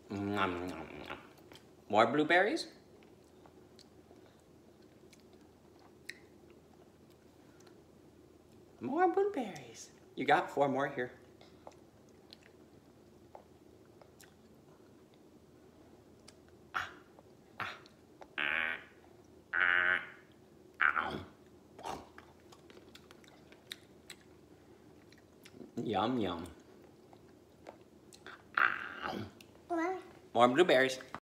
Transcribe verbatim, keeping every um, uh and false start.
Nom, nom, nom. More blueberries? More blueberries. You got four more here. Ah, ah, ah, ah, ow. Yum, yum. Ow. More blueberries.